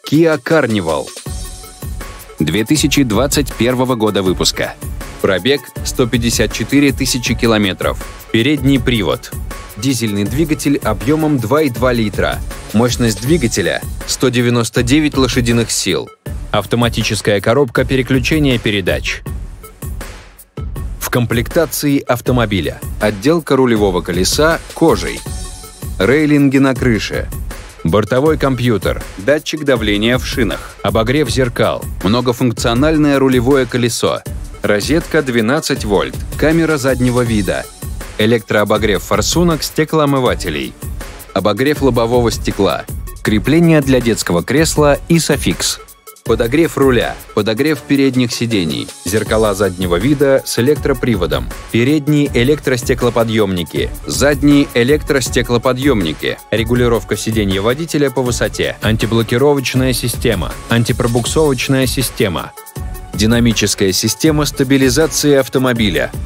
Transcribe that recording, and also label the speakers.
Speaker 1: Kia Carnival. 2021 года выпуска. Пробег 154 тысячи километров. Передний привод. Дизельный двигатель объемом 2,2 литра. Мощность двигателя 199 лошадиных сил. Автоматическая коробка переключения передач. В комплектации автомобиля отделка рулевого колеса кожей. Рейлинги на крыше. Бортовой компьютер, датчик давления в шинах, обогрев зеркал, многофункциональное рулевое колесо, розетка 12 вольт, камера заднего вида, электрообогрев форсунок стеклоомывателей, обогрев лобового стекла, крепление для детского кресла и софикс. Подогрев руля, подогрев передних сидений, зеркала заднего вида с электроприводом, передние электростеклоподъемники, задние электростеклоподъемники, регулировка сиденья водителя по высоте, антиблокировочная система, антипробуксовочная система, динамическая система стабилизации автомобиля,